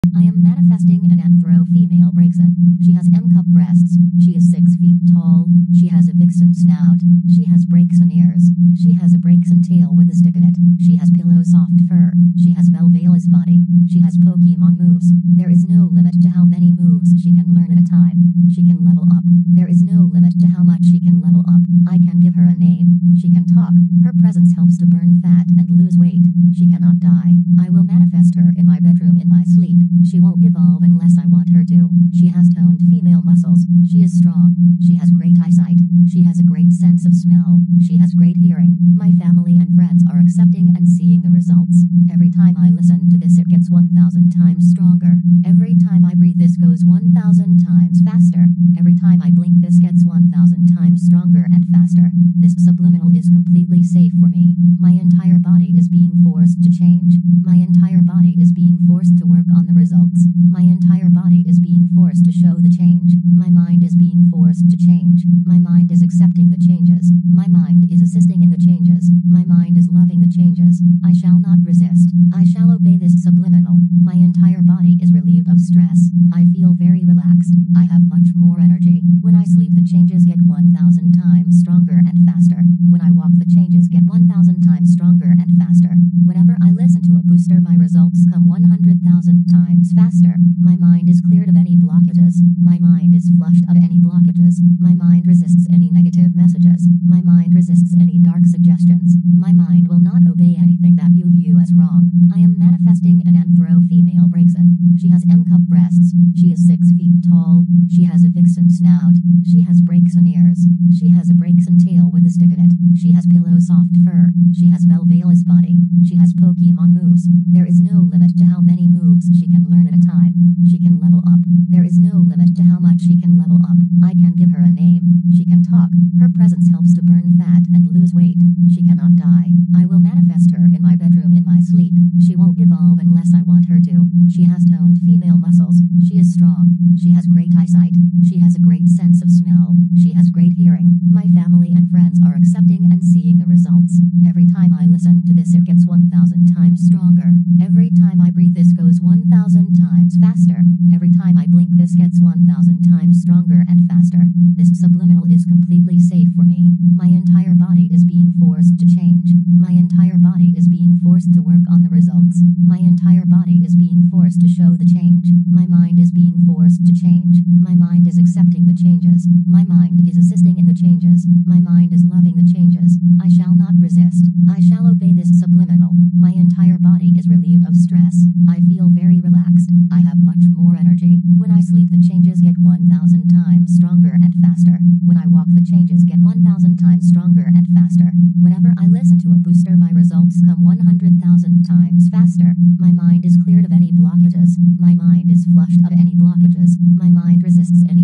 I am manifesting an Anthro Female Braixen. She has M-cup breasts. She is 6 feet tall. She has a Vixen snout. She has Braixen ears. She has a Braixen tail with a stick in it. She has pillow soft fur. She has Velvela's body. She has Pokemon moves. There is no limit to how many moves she can learn at a time. She can level up. There is no limit to how much she can level up. I can give her a name. She can talk. Her presence helps to burn fat and lose weight. She cannot die. I will manifest her in my bedroom in my sleep. She won't evolve unless I want her to. She has toned female muscles. She is strong. She has great eyesight. She has a great sense of smell. She has great hearing. My family and friends are accepting and seeing the results. Every time I listen to this, it gets 1,000 times stronger. Every time I breathe, this goes 1,000 times faster. Every time I blink, this gets 1,000 times stronger and faster. This subliminal is completely safe for me. My entire body is being forced to change. My entire body is being forced to work on the results. My entire body is being forced to show the change. My mind is being forced to change. My mind is accepting the changes. My mind is assisting in the changes. My mind is loving the changes. I shall not resist. I shall obey this subliminal. My entire body is relieved of stress. I feel very relaxed. I have much more energy. When I sleep, the changes get 1,000 times stronger and faster. When I walk, the changes get 1,000 times stronger and faster. Whenever I listen to a booster, my results come 100,000 times faster. My mind is cleared of any blockages. My mind is flushed of any blockages. My mind resists any negative messages. My mind resists any dark suggestions. My mind will not obey anything that you view as wrong. I am manifesting an Anthro Female Braixen. She has M-cup breasts. She is 6 feet tall. She has a Vixen snout. She has Braixen ears. She has a Braixen tail with a stick in it. She has pillow soft fur. She has Velvela's body. She has Pokemon moves. There is no limit to how many moves she can learn at a time. She can level up. There is no limit to how much she can level up. I can give her a name. She can talk. Her presence helps to burn fat and lose weight. She cannot die. I will manifest her in my bedroom in my sleep. She won't evolve unless I want her to. She has toned female muscles. She is strong. She has great eyesight. She has a great sense of smell. She has great hearing. My family and friends are accepting and seeing the results. Every time I listen to this, it gets 1,000 times stronger. Every time I breathe, this goes 1,000 times faster. Every time I blink, this gets 1,000 times stronger and faster. This subliminal is completely safe for me. My entire body is being forced to change. My entire body is being forced to work on the results. My entire body is being forced to show the change. My mind is being forced to change. My mind is accepting the changes. My mind is assisting in the changes. My mind is loving the changes. I shall not resist. I shall obey this subliminal. My entire body is relieved of stress. I feel very relaxed. I have much more energy. When I sleep, the changes get 1,000 times stronger and faster. When I walk, the changes get 1,000 times stronger and faster. Whenever I listen to a booster, my results come 100,000 times faster. My mind is cleared of any blockages. My mind is flushed of any blockages. My mind resists any